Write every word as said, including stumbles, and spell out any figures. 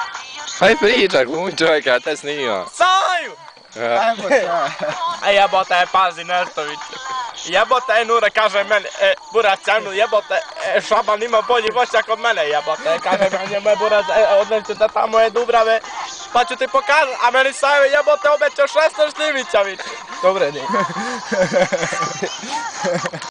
Haj pričaj, glumi čovjeka, te snima. Saju! Ajmo sad. E jebote, pazi nešto više. Jebote, e Nure kaže meni, e, burac Emil, jebote, e, Šaban ima bolji voćak od mene, jebote, kaže meni, moj burac, e, odnećete tamo je Dubrave, pa ću ti pokazati, a meni Saju, jebote, obećao šesnaest štimića više. Dobre, nije.